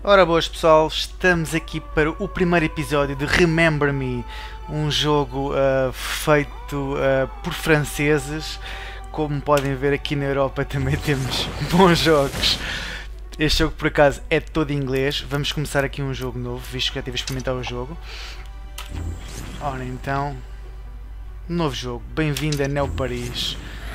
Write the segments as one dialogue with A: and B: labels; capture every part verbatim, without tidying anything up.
A: Ora boas pessoal, estamos aqui para o primeiro episódio de Remember Me, um jogo uh, feito uh, por franceses. Como podem ver, aqui na Europa também temos bons jogos. Este jogo por acaso é todo em inglês. Vamos começar aqui um jogo novo, visto que já estive a experimentar o jogo. Ora então, novo jogo, bem-vindo a Neo Paris.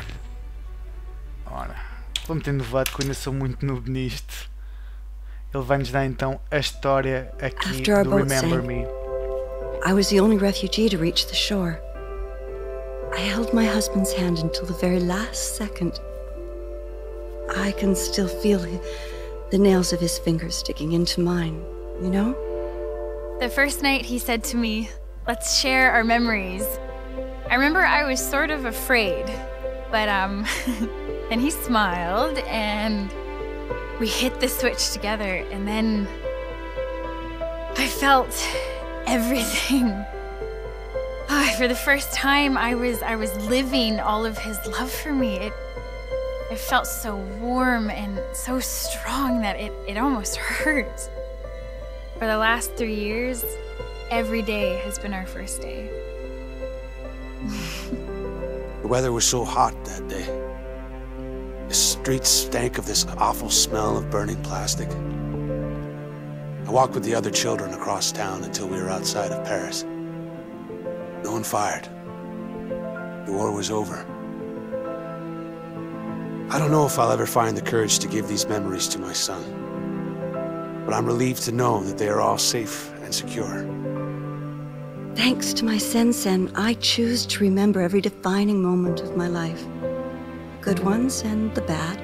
A: Ora, vou meter no vato que eu ainda sou muito noob nisto. Ele vai nos dar então a história aqui do Remember Me.
B: I was the only refugee to reach the shore. I held my husband's hand until the very last second. I can still feel the nails of his fingers sticking into mine, you know?
C: The first night he said to me, "Let's share our memories." I remember I was sort of afraid, but um, and he smiled and we hit the switch together, and then I felt everything. Oh, for the first time, I was I was living all of his love for me. It it felt so warm and so strong that it, it almost hurt. For the last three years, every day has been our first day.
D: The weather was so hot that day. The streets stank of this awful smell of burning plastic. I walked with the other children across town until we were outside of Paris. No one fired. The war was over. I don't know if I'll ever find the courage to give these memories to my son, but I'm relieved to know that they are all safe and secure.
B: Thanks to my Sen-Sen, I choose to remember every defining moment of my life. Good ones and the bad.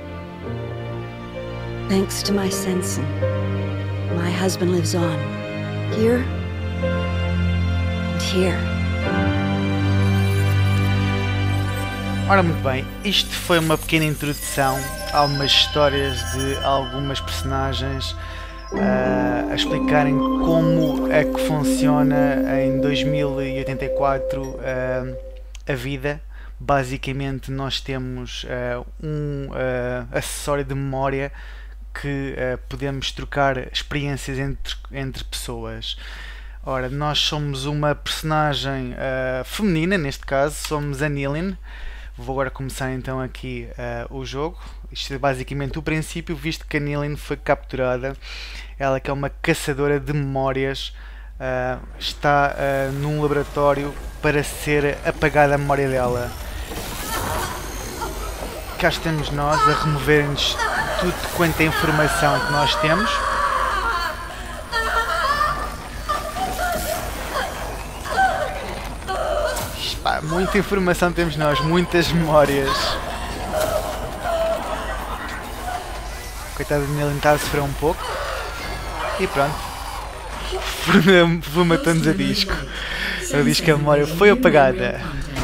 B: Thanks to my Sen-Sen, my husband lives on, here and here.
A: Ora, muito bem, isto foi uma pequena introdução a algumas histórias de algumas personagens uh, a explicarem como é que funciona em dois mil e oitenta e quatro uh, a vida. Basicamente nós temos uh, um uh, acessório de memória que uh, podemos trocar experiências entre, entre pessoas. Ora, nós somos uma personagem uh, feminina, neste caso, somos a Nilin. Vou agora começar então aqui uh, o jogo. Isto é basicamente o princípio, visto que a Nilin foi capturada. Ela que é uma caçadora de memórias, uh, está uh, num laboratório para ser apagada a memória dela. Cá estamos nós a remover-nos tudo quanto é informação que nós temos. Pá, muita informação temos nós, muitas memórias. Coitada de Nilin, está a sofrer um pouco. E pronto. Formatou-nos a disco. Ele diz que a memória foi apagada.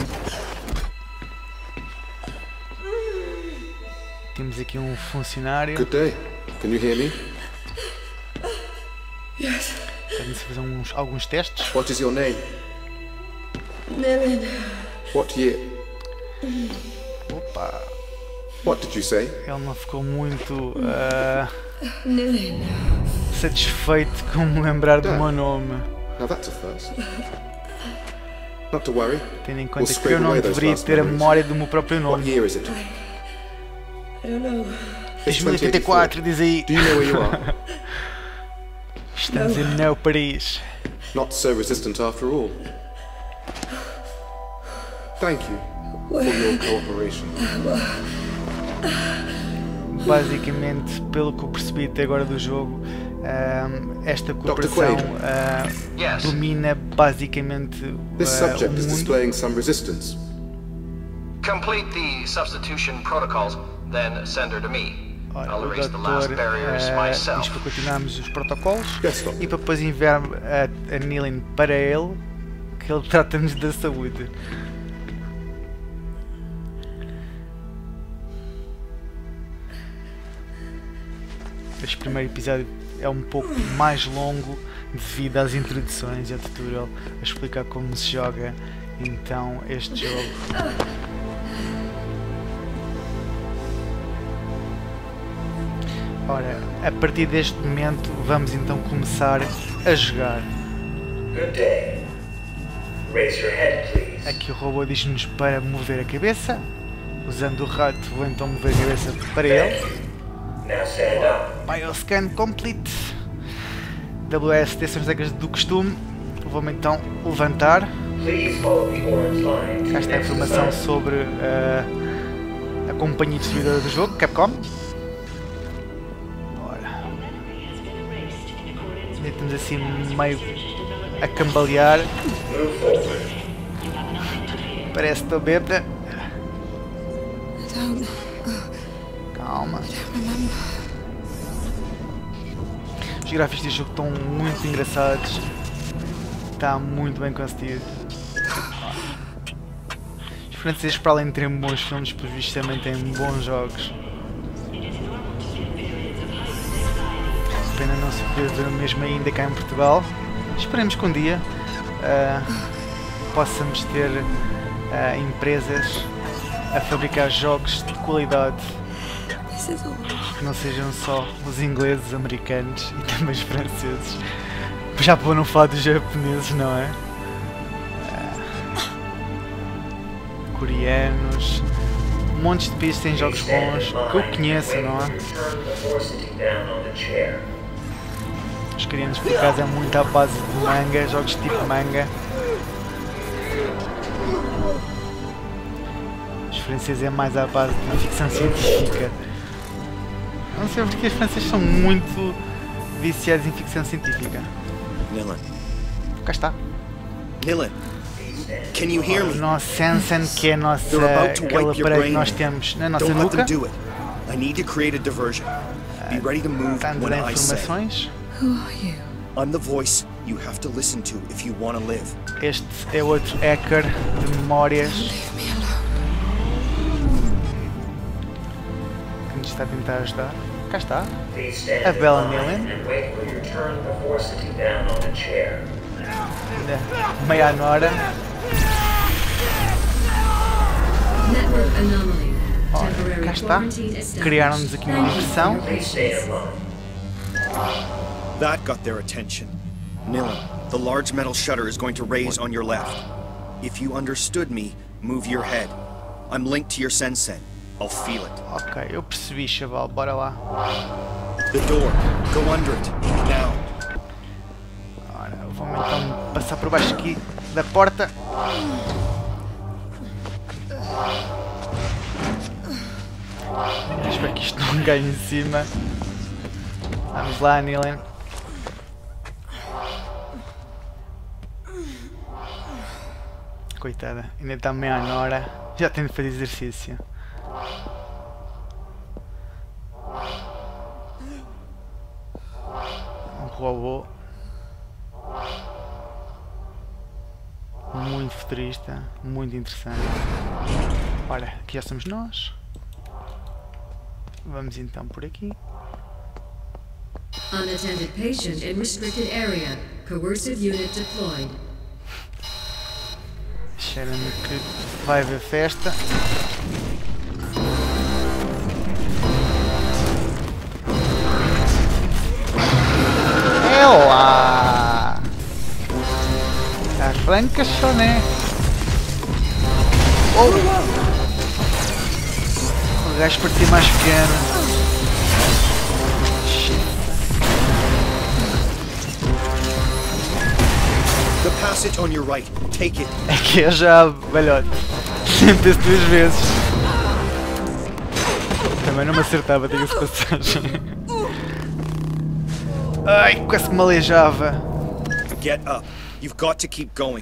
A: Temos aqui um funcionário.
E: Good day. Can you hear me?
B: Yes.
A: Vamos fazer uns, alguns testes.
E: What is your name?
B: Nilin.
E: What year?
A: Opa.
E: What did you say?
A: Ele não ficou muito uh,
B: Nilin.
A: satisfeito com me lembrar do meu nome.
E: Now that's a first. Not to worry.
A: Tendo em conta que eu não deveria ter a memória do meu próprio
E: What
A: nome.
E: year is it?
B: I don't know.
A: dois mil e oitenta e quatro, diz aí.
E: Do you know where you are?
A: Estamos em Neo Paris.
E: Not so resistant after all. Thank you for your cooperation.
A: Basicamente, pelo que eu percebi até agora do jogo, um, esta cooperação uh, domina basicamente uh,
E: This subject
A: o
E: is
A: mundo.
E: displaying some resistance.
F: Complete the substitution protocols, then send her to me.
A: Olha,
F: I'll
A: o
F: erase the last
A: doutor
F: barriers
A: uh, diz
F: myself.
A: para continuarmos os protocolos
E: Yes, doctor.
A: e para depois enviar a, a Nilin para ele, que ele trata-nos da saúde. Este primeiro episódio é um pouco mais longo devido às introduções e ao tutorial a explicar como se joga então este jogo. Ora, a partir deste momento vamos então começar a jogar.
G: Good day. Raise your head, please.
A: Aqui o robô diz-nos para mover a cabeça. Usando o rato vou então mover a cabeça para ele.
G: Now stand up.
A: Bioscan complete. W S D são as regras do costume. Vou-me então levantar.
G: Please follow the orange line.
A: Cá está a informação sobre uh, a companhia distribuidora do jogo, Capcom. Ora. Estamos assim meio a cambalear.
G: Move forward.
A: Parece que estou bêbada.
B: I don't,
A: Calma.
B: I don't remember.
A: Os gráficos deste jogo estão muito engraçados. Está muito bem conseguido. Os franceses, para além de terem bons filmes, pelos vistos também têm bons jogos. Pena não se poder ver o mesmo ainda cá em Portugal. Esperemos que um dia uh, possamos ter uh, empresas a fabricar jogos de qualidade
B: This is all.
A: que não sejam só os ingleses, americanos e também os franceses. Já para não falar dos japoneses, não é? Uh, coreanos, montes de países têm jogos bons que eu conheço, não é?
G: Turn before sitting down on the chair.
A: Os coreanos por acaso é muito à base de manga, jogos tipo manga. Os franceses é mais à base de ficção científica. Não sei porque os franceses são muito viciados em ficção científica.
H: Nilin.
A: Cá está.
H: Nilin. Can you hear
A: O
H: me?
A: nosso Sansan, que é a nossa,
H: They're about to
A: aquele
H: wipe your
A: aparelho que
H: brain.
A: nós temos na nossa
H: Don't let
A: nuca.
H: them do it. I need to create a diversion. Be ready to move
A: Está a
H: when
A: dar
H: I say.
A: informações.
B: Who are you?
H: I'm the voice you have to listen to if you want to live.
A: Este é outro hacker de memórias
B: Leave me alone.
A: que nos está a tentar ajudar. Cá está.
G: Please stand
A: A
G: in
A: bela
G: line
A: Nilin.
G: and wait for your turn before sitting down on the chair.
A: Ainda meia hora.
I: Network anomaly.
A: Ora,
I: Temporary
A: cá está.
I: quarantine established.
A: Criaram-nos aqui uma versão.
G: Please stay in line.
H: That got their attention. Nilin, the large metal shutter is going to raise on your left. If you understood me, move your head. I'm linked to your Sensen. I'll feel it.
A: Ok, eu percebi, chaval, bora lá.
H: The door. Go under it. Now.
A: Ora, vamos então passar por baixo aqui da porta. Espero que isto não caia em cima. Vamos lá, Nilin. Coitada, ainda está meia hora. Já tenho de fazer exercício. Um robô muito futurista, muito interessante. Ora, aqui já somos nós. Vamos então por aqui.
I: Unattended patient in restricted area. Coercive unit deployed.
A: Cheira-me que vai haver festa. É lá! Arranca só, né? Oh. O gajo partiu mais pequeno.
H: The passage on your right. Take it.
A: Aqui é já, velhote. Senta-se duas vezes. Também não me acertava, diga-se de passagem. Ai, quase que me aleijava.
H: Get up. You've got to keep going.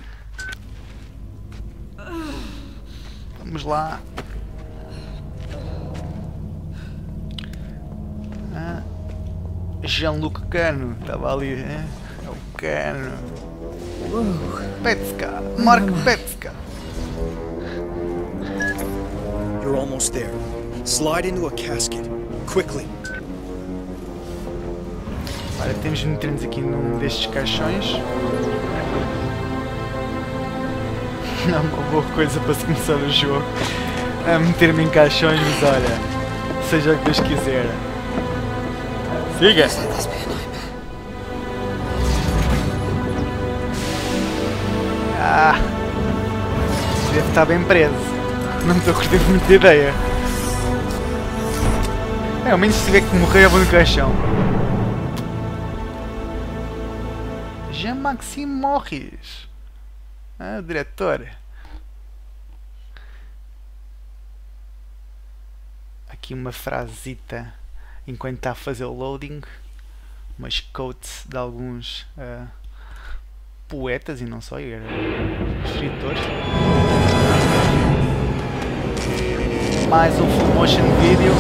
A: Vamos lá. Ah, Jean-Luc Cano, estava ali, é? É o Cano. Petska, Mark Petska.
H: You're almost there. Slide into a casket. Quickly.
A: Olha, temos de meter-nos aqui num destes caixões. Não é uma boa coisa para se começar o jogo. A meter-me em caixões, mas olha, seja o que Deus quiser. Diga! Ah! Deve estar bem preso. Não estou a curtir muito de ideia. É, ao menos se tiver que morrer eu vou no caixão. Jean-Maxime Morris. Ah, o diretor. Aqui uma frasita enquanto está a fazer o loading. Umas quotes de alguns uh, poetas e não só, e escritores. Mais um full motion video.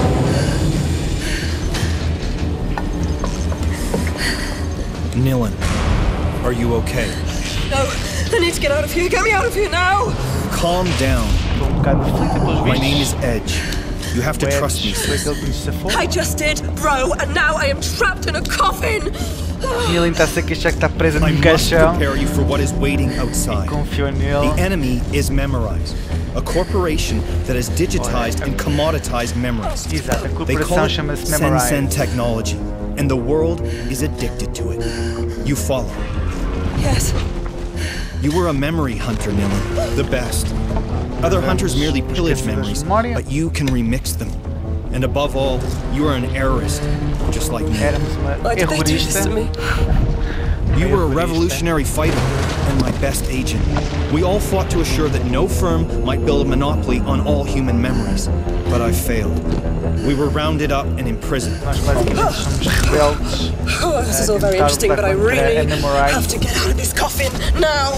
H: Nilin, are you okay?
E: No, I need to get out of here. Get me out of here now.
H: Calm down.
A: Estou um bocado aflito pelos
H: My name
A: bichos.
H: is Edge. You have to trust me,
A: Foi
H: sis.
A: aquele que nos safou.
E: I just did, bro, and now I am trapped in a coffin.
A: Nilin está-se a queixar que está presa
H: I
A: num
H: must
A: caixão.
H: prepare you for what is waiting outside.
A: Confiou nele.
H: The enemy is Memorize, a corporation that has digitized and commoditized memories.
A: Exato, a
H: They call
A: corporação
H: it
A: chama-se
H: Sen
A: Memorize.
H: Sen technology, and the world is addicted to it. You follow.
E: Yes.
H: You were a memory hunter, Nilin, the best. Other hunters merely pillage memories, but you can remix them. And above all, you are an errorist, just like me.
A: Éramos uma
E: Why did they do this
A: errorista.
E: to me?
H: You were a revolutionary fighter, and my best agent. We all fought to assure that no firm might build a monopoly on all human memories. But I failed. We were rounded up and imprisoned.
A: Nós basicamente somos rebeldes.
E: Oh, this is all very
A: tentar
E: interesting,
A: lutar
E: but I
A: contra
E: really
A: a Memorize.
E: have to get out of this coffin now.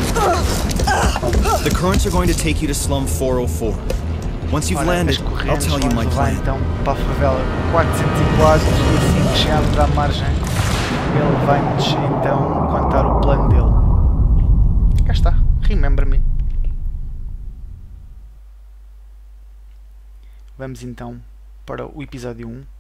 H: The currents are going to take you to Slum four oh four. Once you've
A: Ora,
H: landed,
A: as
H: I'll
A: correntes
H: tell you
A: vão
H: my
A: levar
H: plan.
A: então para a favela quatrocentos e quatro e assim que chegarmos à margem ele vai-nos então contar o plano dele. Cá está, remember me. Vamos então para o episódio um.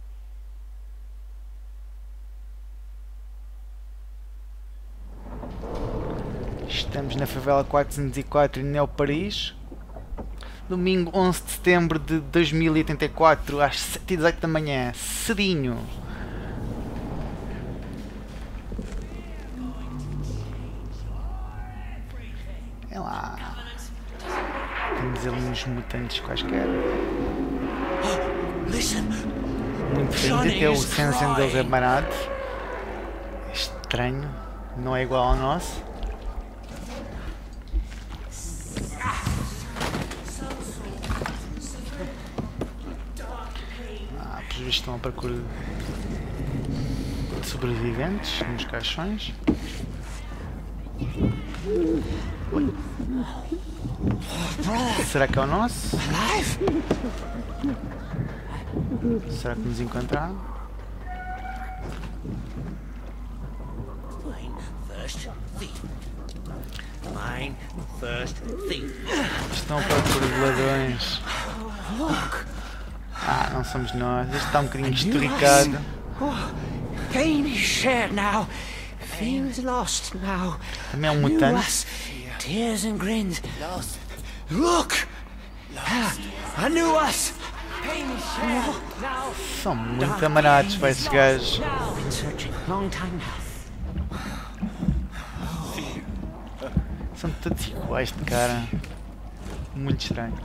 A: Estamos na favela quatrocentos e quatro em Neo Paris. Domingo onze de setembro de dois mil e oitenta e quatro, às sete e dezoito da manhã, cedinho. É lá. Temos ali uns mutantes quaisquer. Muito feio, até o sensen deles é barato. Estranho, não é igual ao nosso. Estão à procura de sobreviventes nos caixões. Oi. Será que é o nosso? Será que nos encontraram? Estão à procura de ladrões. Ah, não somos nós. Este está um bocadinho esturricado.
J: Pain is shared now. Fear is lost now.
A: Também é um mutante.
J: Tears and grins. Lost. Look! Lost. I knew us. Pain is shared now.
A: São muito amarados para esses gajos.
J: Been searching long time now.
A: São todos iguais de cara. Muito estranho.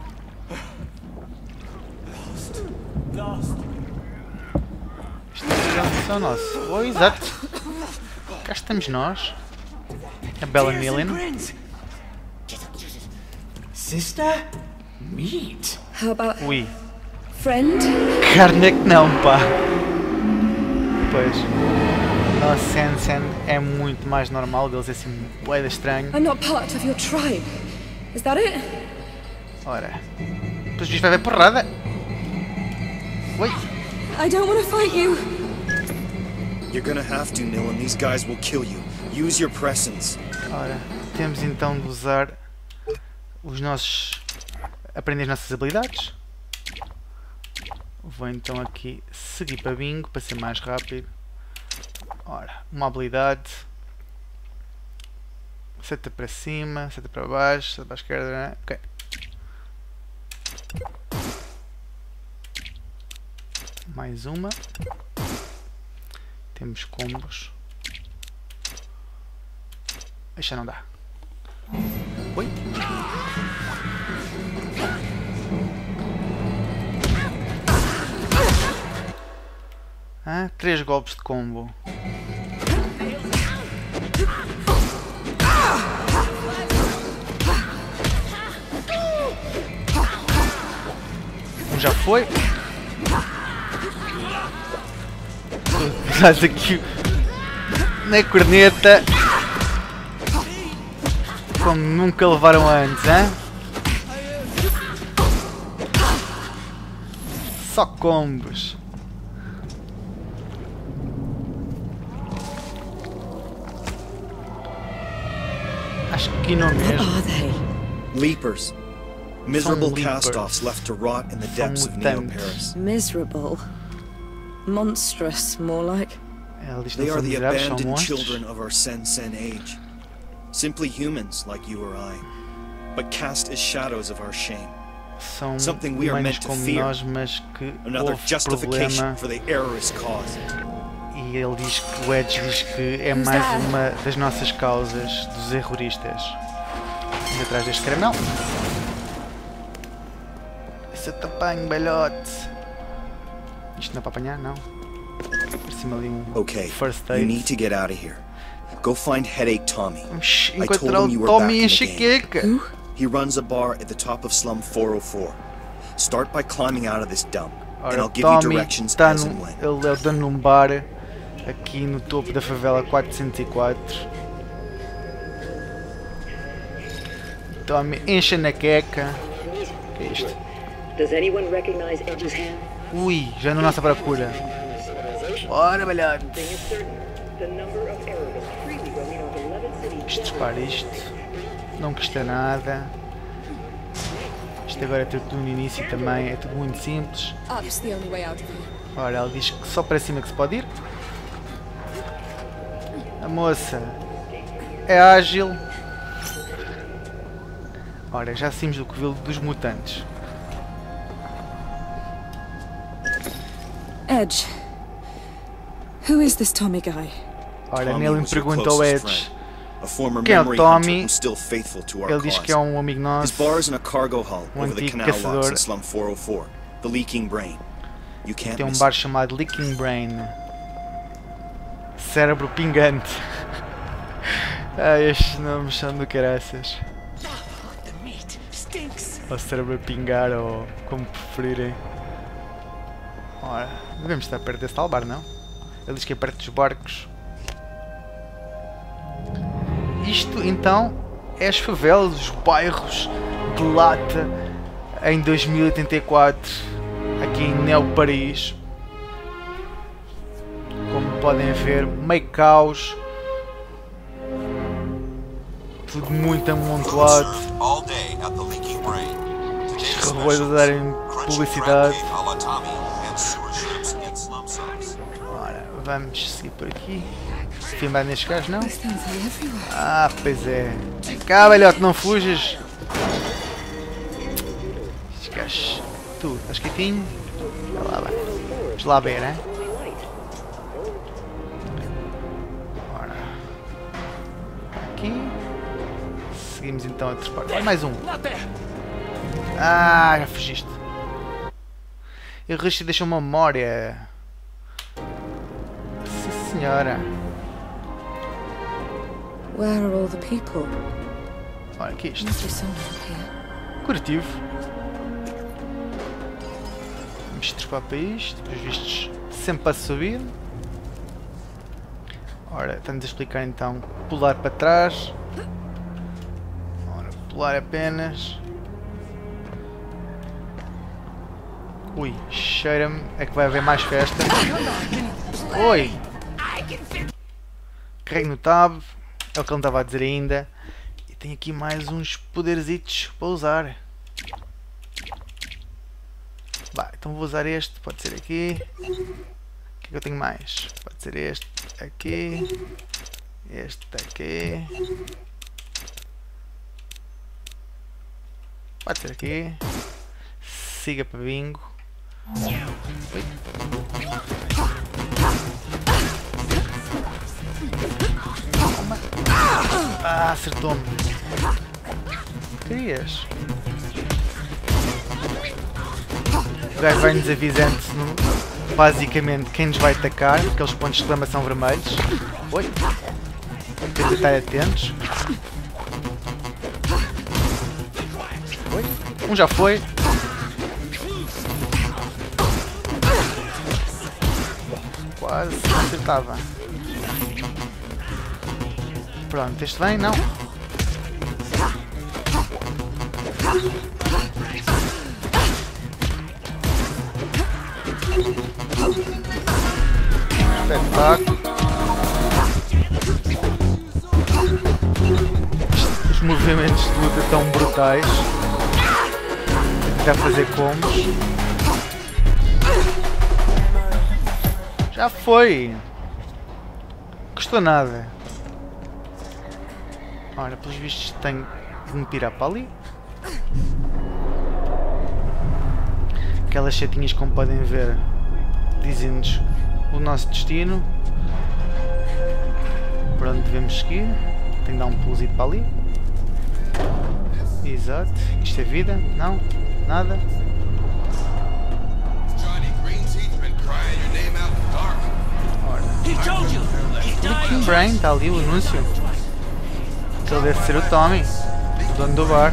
A: Isto é o nosso. Oh, exato. Cá estamos nós. A bela Nilin.
J: Sister? Meat?
E: How about
A: Ui.
E: friend?
A: Carne é que não, pá. Pois. O nosso Sen-Sen é muito mais normal. Deles é assim, bué estranho.
E: I'm not part of your tribe. Is that it?
A: Ora. Depois o bicho vai ver porrada. Oi.
E: I don't want to fight you.
H: You're gonna have to, Nilin. These guys will kill you. Use your presence.
A: Ora, temos então de usar os nossos... aprender as nossas habilidades. Vou então aqui seguir para bingo para ser mais rápido. Ora, uma habilidade. Seta para cima, seta para baixo, seta para a esquerda, né? Ok. Mais uma. Temos combos. Esta não dá. Oi? Ah, três golpes de combo. Um já foi. Estás aqui na corneta. Como nunca levaram antes, hein? Só combos. Acho que não mesmo.
H: Leapers. Miserable cast-offs left to rot in the depths of Neo-Paris.
B: Miserable. Monstrous, more like.
H: They are the abandoned children of our Sen-Sen age. Simply humans like you or I, but cast as shadows of our shame. Something we are meant to fear. Another justification for the errorist cause.
A: E ele diz que o Edge diz que é mais uma das nossas causas, dos erroristas. Vamos atrás deste caramelo. Esse tapanho, belhote. Isto não é para apanhar, não. Por cima ali um first aid.
H: You need to get out of here. Go find Headache Tommy.
A: I told him you were back in the game.
H: He runs a bar at the top of Slum four oh four. Start by climbing out of this dump, and I'll give you directions as and when.
A: Ele é o dono num bar aqui no topo da favela quatrocentos e quatro. Tommy, enche na queca. O que é isto? Ui, já na nossa procura. Bora, balhado. Destrepar isto. Não custa nada. Isto agora é tudo no início também. É tudo muito simples. Ora, ela diz que só para cima que se pode ir. A moça é ágil. Ora, já saímos do covil dos mutantes.
B: Edge. Who is this Tommy guy?
A: Ora, nele me pergunta ao Edge quem é o Tommy. Ele diz que é um amigo nosso, um antigo caçador. Tem um bar chamado Leaking Brain. Cérebro pingante. Ah, estes nomes são do caraças. Ou cérebro pingar, ou como preferirem. Ora, devemos estar perto desse tal bar, não? Ele diz que é perto dos barcos. Isto então é as favelas, os bairros de lata em dois mil e oitenta e quatro, aqui em Neo-Paris. Como podem ver, meio caos, tudo muito amontoado. Os robôs a darem publicidade. Ora, vamos seguir por aqui. Filmar nestes gajos, não? Ah, pois é. Vem cá, velhote, não fujas. Estes gajos. Tu, estás quietinho? Vai lá, vai. Vamos lá ver, hein? Ora. Aqui. Seguimos então a transporte. Olha, mais um. Ah, já fugiste. E o resto deixa uma memória. Sim, senhora.
B: Where are all the people?
A: Olha, que é isto? Curativo. Vamos trepar para isto. Pelos vistos, sempre para subir. Ora, estamos a explicar então. Pular para trás. Ora, pular apenas. Ui, cheira-me. É que vai haver mais festa. Oi! Carrego no tab. É o que ele estava a dizer ainda. E tem aqui mais uns poderzitos para usar. Bah, então vou usar este. Pode ser aqui. O que é que eu tenho mais? Pode ser este aqui. Este aqui. Pode ser aqui. Siga para bingo. Ui. Ah, acertou-me. Querias? O gajo vai-nos avisando basicamente quem nos vai atacar, aqueles pontos de exclamação vermelhos. Oi! Temos de estar atentos. Oi! Um já foi. Quase não acertava. Pronto, este vem? Não. Espetáculo. Os movimentos de luta tão brutais. Vou tentar fazer combos. Já foi. Custou nada. Ora, pelos vistos tenho de me pirar para ali. Aquelas setinhas, como podem ver, dizem-nos o nosso destino, por onde devemos seguir. Tenho de dar um pulosito para ali. Exato. Isto é vida? Não? Nada? Ora. Licking Brain, está ali o anúncio. Ele deve ser o Tommy, o dono do bar.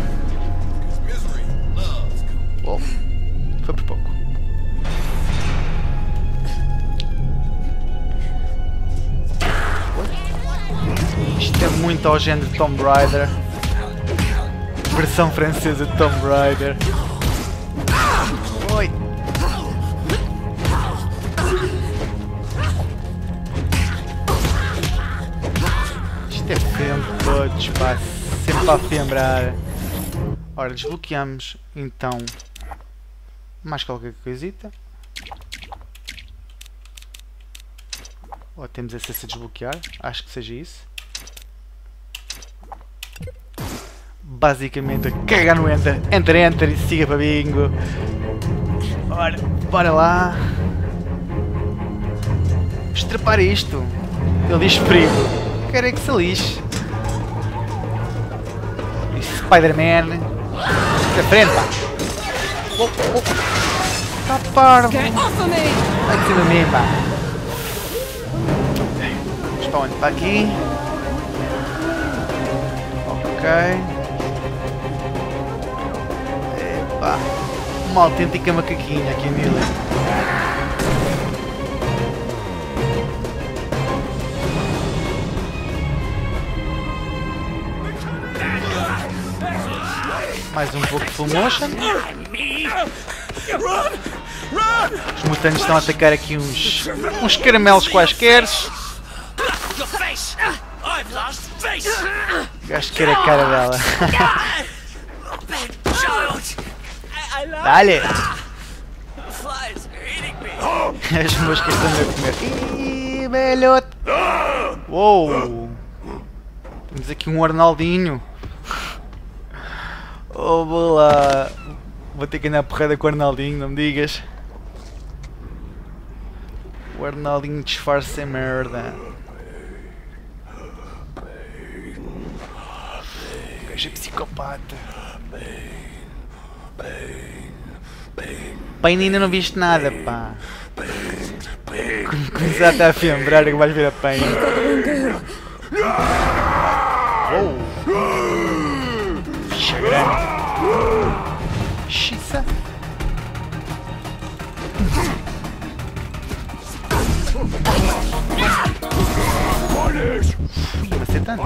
A: Oh, foi por pouco. Isto é muito ao género de Tomb Raider. Versão francesa de Tomb Raider. Oi! Isto é sempre todos, pá, sempre a fembrar. Ora, desbloqueamos então mais qualquer coisita. Ou temos acesso a desbloquear, acho que seja isso. Basicamente, carregar no Enter, Enter, Enter e siga para bingo. Ora, bora lá. Estrapar isto. Ele diz perigo. Quero é que se lixe. Spider-Man. Da frente, pá. Oh, oh. Tá parvo. Vai de cima de mim, pá. Está onde? Para aqui. Ok. Epá. Uma autêntica macaquinha aqui, Mila. Mais um pouco de full motion. Os mutantes estão a atacar aqui uns, uns caramelos quaisquer. O gajo quer a cara dela. Dale! As moscas estão a comer. Ih, velhote! Uou! Temos aqui um Arnaldinho. Oh, vou lá. Vou ter que andar a porrada com o Arnaldinho, não me digas. O Arnaldinho disfarça merda. O gajo é psicopata. Pain, ainda não viste nada, pá. Quando começar a estar a fembrar, que vais ver a Pain. Oh. Ficha grande. Xiça. Fui macetando.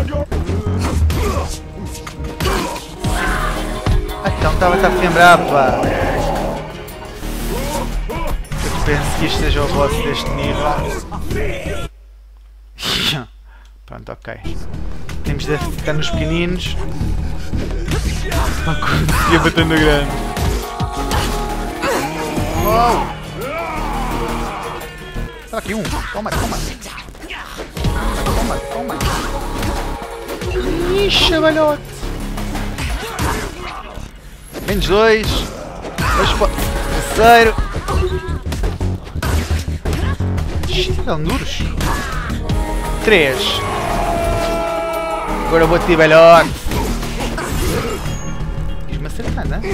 A: Ah, então estava a fembrar, pá. Eu penso que isto seja o boss deste nível. Pronto, ok. Temos de ficar nos pequeninos. Não conseguia bater no grande. Uou! Está aqui um. Toma, toma. Toma, toma. Ih, chavalhote. Menos dois. Dois para terceiro. Estão duros. três. Agora vou-te, velhote. Diz-me acertar, não é?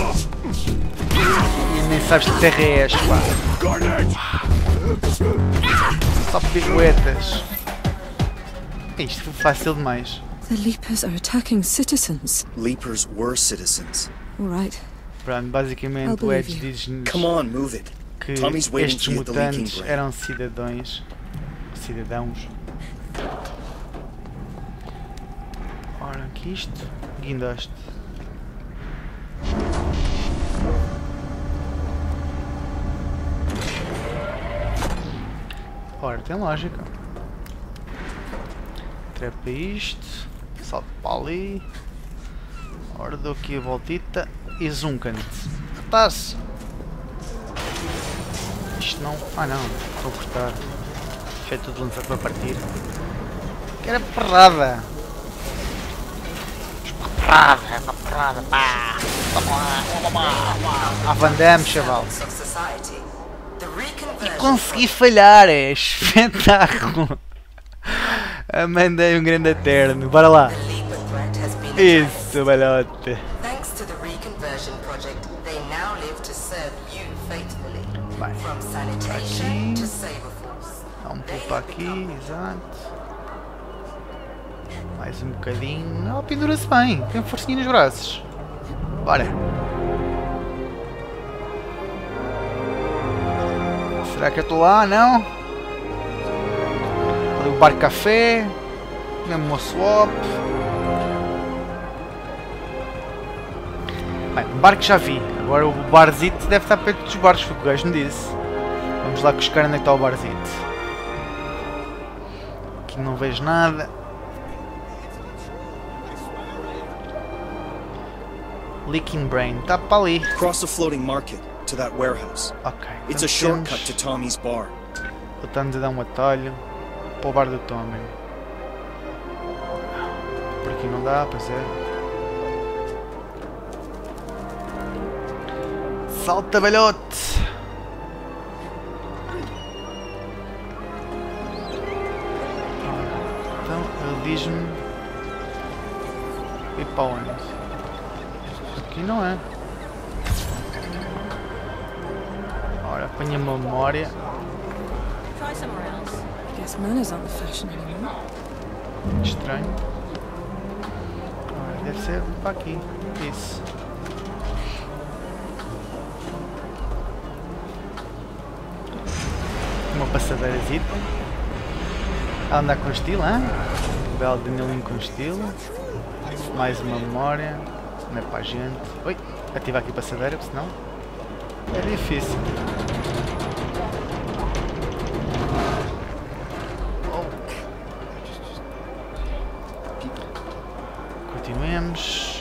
A: E nem sabes que terra é esta, pá. Só piruetas. Isto foi fácil demais.
E: The Leapers are attacking citizens.
H: Leapers were citizens.
E: All right.
A: Pronto, basicamente o Edge diz-nos
H: Come on, move it.
A: que
H: Tommy's waiting
A: estes
H: to hit the leaking
A: mutantes
H: brain.
A: eram cidadãos. Cidadãos. Ora, aqui isto. Guindaste. Ora, tem lógica. Trepa isto. Salto para ali. Ora, dou aqui a voltita. E zunca-te. Está-se. Isto não... Ah não, estou a cortar. Isto é tudo lançado para partir. Que era porrada. Porrada, essa porrada, pá. Toma lá, toma lá. A Van Damme, chaval. E consegui falhar, é espetáculo. Mandei um grande eterno, bora lá. Isso, balhote. Bem, aqui. Dá um pouco para aqui, exato. Mais um bocadinho. Não, pendura-se bem, tem forcinha nos braços. Bora. Será que eu estou lá? Não? Ali o bar café. Mesmo uma swap. Bem, o bar que já vi. Agora o barzito deve estar perto dos bares, foi o que o gajo me disse. Vamos lá buscar onde é que está o barzito. Aqui não vejo nada. Leaking Brain, está para ali.
H: Cross the floating market to that warehouse.
A: Ok.
H: It's a shortcut to Tommy's bar.
A: Voltamos a dar um atalho para o bar do Tommy. Por aqui não dá, pois é. Salta, velhote! Então ele diz-me ir para onde? Aqui não é. Ora, apanha uma memória.
E: Guess manners aren't the fashion anymore.
A: Estranho. Ora, deve ser para aqui. Isso. Uma passadeirazita. A andar com estilo, hein? Um belo Danilinho com estilo. Mais uma memória. Não é para a gente. Oi, ativa aqui a passadeira, porque senão é difícil. Oh. Continuemos.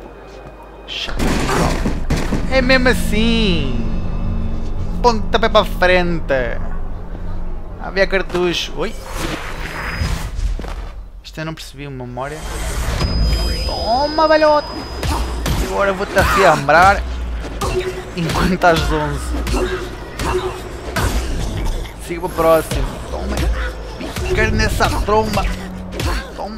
A: É mesmo assim. Pontapé para a frente. Havia cartucho. Oi. Isto eu não percebi, uma memória. Toma, velhote. Agora vou-te afiambrar enquanto às onze. Siga para o próximo. Toma. Picar nessa tromba. Toma.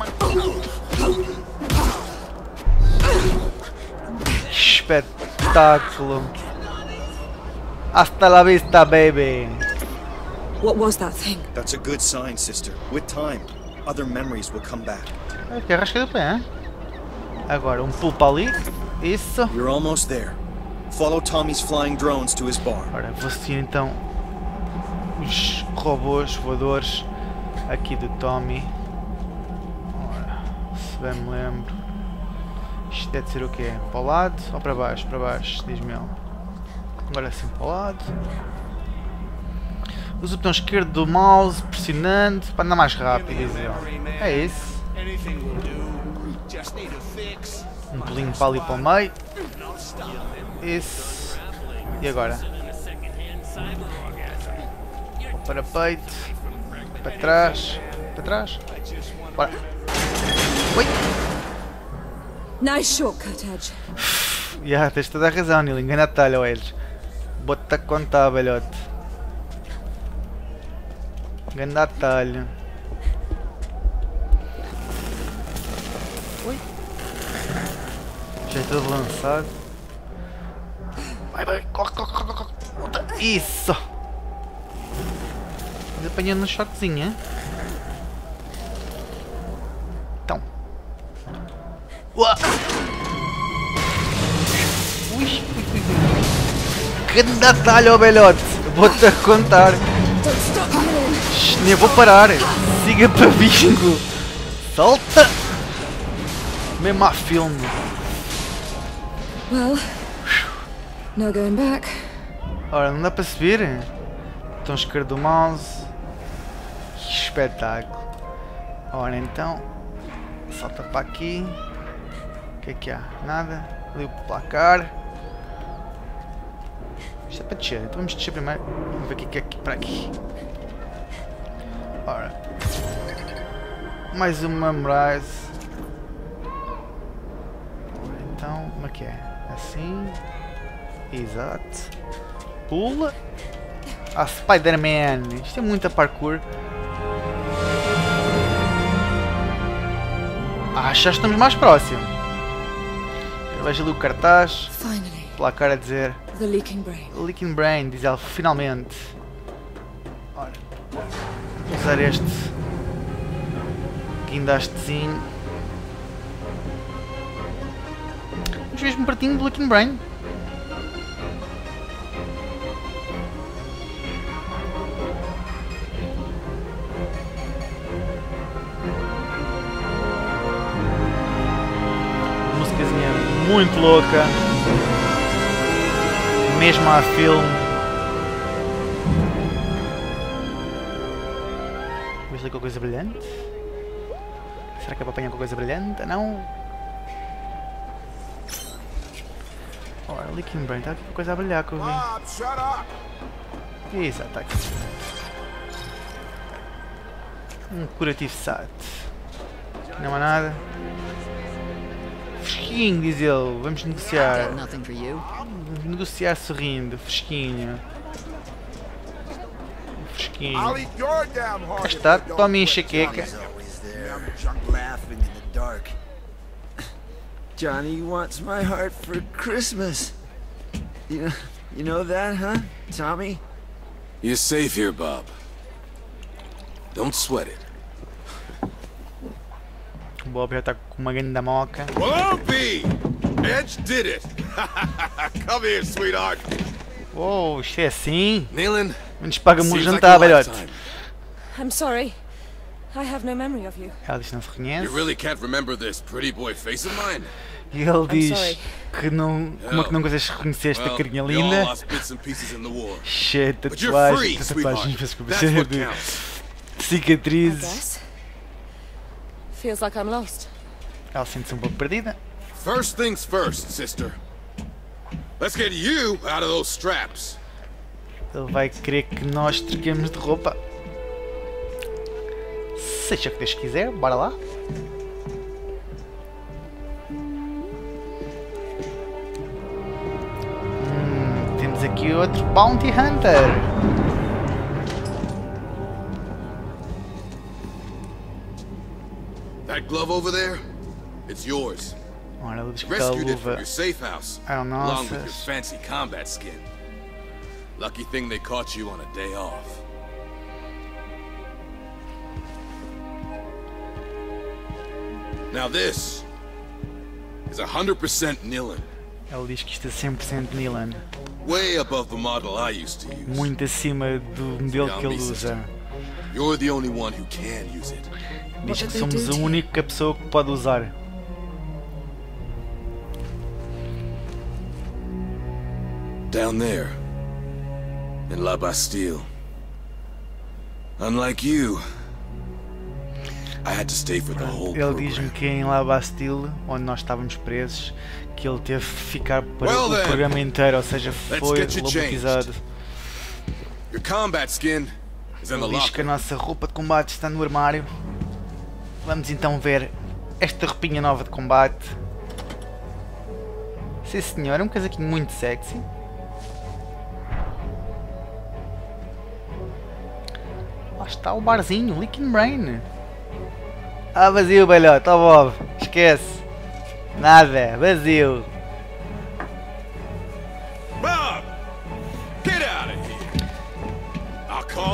A: Espetáculo. Hasta la vista, baby.
E: What was that thing?
H: That's a good sign, sister. With time, other memories will come back.
A: Aqui a rasca do pé, hein? Agora um pulo para ali. Isso.
H: You're almost there. Follow Tommy's flying drones to his bar.
A: Ora, vou seguir então os robôs voadores aqui do Tommy. Ora, se bem me lembro. Isto deve ser o quê? Para o lado ou para baixo? Para baixo, diz-me ele. Agora sim para o lado. Usa o botão esquerdo do mouse, pressionando para andar mais rápido, diz ele. É isso. Um pulinho para ali para o meio. Isso. E agora? Para peito. Para trás. Para trás. Bora. Oi.
E: Nice shortcut, Edge.
A: Já, yeah, tens toda a razão, Neil. Engana a talha, Edge. Vou-te a contar, velhote. Engana a talha. Já é todo lançado. Vai, vai, corre, corre, corre, corre. Isso! Mas apanhando no choquezinho, hein? Então. Uá! Ui, ui, ui. Que detalhe, ó velhote! Vou-te a contar. Nem vou parar. Siga para bingo. Solta! Mesmo a filme.
B: Well, no going back.
A: Ora, não dá para subir? Então esquerdo do mouse. Que espetáculo. Ora então. Salta para aqui. O que é que há? Nada. Ali o placar. Isto é para descer, então vamos descer primeiro. Vamos ver o que é aqui para aqui. Ora. Mais uma Memorize. Então, como é que é? Assim. Exato. Pula. Ah, Spider-Man. Isto é muita parkour. Ah, já estamos mais próximos. Eu vejo ali o cartaz. Placar a dizer
B: The Leaking Brain.
A: Leaking Brain, diz ela, finalmente. Ora, vou usar este guindastezinho. Vamos mesmo pertinho do Leaking Brain. Musicazinha muito louca. Mesmo a filme. Vamos ver com coisa brilhante. Será que é para apanhar com coisa brilhante? Não. Ora, Leaking Brain, está aqui com coisa a brilhar que eu vi. Exato, está aqui. Um curativo sat. Não há nada. Fresquinho, diz ele. Vamos negociar. Vamos negociar sorrindo. Fresquinho. Fresquinho. Cá está. Tome enxaqueca.
J: Johnny wants my heart for Christmas. You know, you know that, huh, Tommy?
D: You're safe here, Bob. Don't sweat it.
A: O Bob já está com uma grande moca.
K: Well, B! Edge did it! Come here, sweetheart!
A: Oh, isto é assim?
D: Nealon,
A: menos paga-me o jantar, velhote.
L: I'm sorry. I have no memory of you.
A: Ela diz que não se reconhece.
K: You really can't remember this pretty boy face of mine?
A: E ele diz que não. Como é que não consegues reconhecer esta carinha linda? Cheia de tatuagens, tatuagens, desculpa, cheia de cicatrizes.
L: Feels like I'm lost.
A: Ela sente-se um pouco perdida.
K: First things first, sister. Let's get you out of those straps.
A: Ele vai querer que nós troquemos de roupa. Seja o que Deus quiser, bora lá. Hum, temos aqui outro Bounty Hunter.
K: That glove over there, it's yours.
A: Ora, ele diz que aquela luva é a
K: along with your
A: nossa.
K: fancy combat skin. Lucky thing they caught you on a day off. Now this is one hundred percent Nealon.
A: Ele diz que isto é cem por cento Nealon.
K: Way above the model I used to use.
A: Muito acima do modelo que ele usa.
K: You're the only one who can use it.
A: Diz que somos a única pessoa que pode usar.
K: Down there, in La Bastille. Unlike you, I had to stay for the whole
A: Ele diz-me que em La Bastille, onde nós estávamos presos, que ele teve que ficar para
K: well,
A: o
K: then,
A: programa inteiro, ou seja, foi lobotomizado.
K: Your combat skin is in the
A: Ele diz que a nossa roupa de combate está no armário. Vamos então ver esta roupinha nova de combate. Sim senhor, é um casaquinho muito sexy. Lá está o barzinho, Leaking Brain. Ah, vazio, velhote, ó Bob, esquece. Nada, vazio.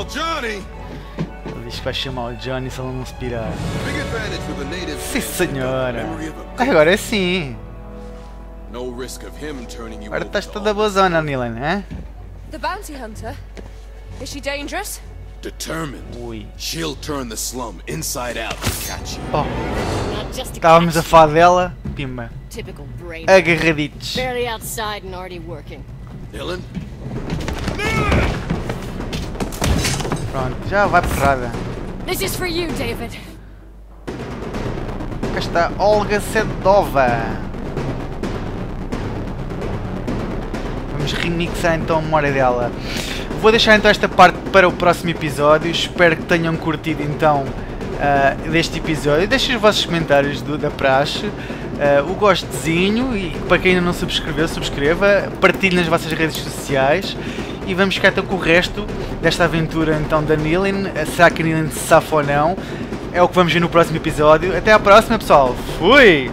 K: Well, Johnny.
A: Ele diz que vai chamar o Johnny se ele não se pirar.
K: Big advantage for the native.
A: Sim, senhora. Agora é sim.
K: No risk of him turning you
A: Agora
K: over
A: estás
K: to
A: toda bozona, Nilan, hein?
L: The bounty hunter? Is she dangerous?
K: Determined.
A: Ui.
K: She'll turn the slum inside out to catch you.
A: Oh. Estávamos a falar dela, pimba.
M: Typical brain.
A: Agarraditos.
M: Barely outside and already working.
K: Dylan?
A: Pronto, já vai porrada.
L: This is for you, David.
A: Cá está Olga Sedova. Vamos remixar então a memória dela. Vou deixar então esta parte para o próximo episódio. Espero que tenham curtido então uh, deste episódio. Deixem os vossos comentários do, da praxe. Uh, o gostezinho e para quem ainda não subscreveu, subscreva. Partilhe nas vossas redes sociais. E vamos ficar então com o resto desta aventura então da Nilin. Será que a Nilin se safa ou não? É o que vamos ver no próximo episódio. Até à próxima, pessoal. Fui!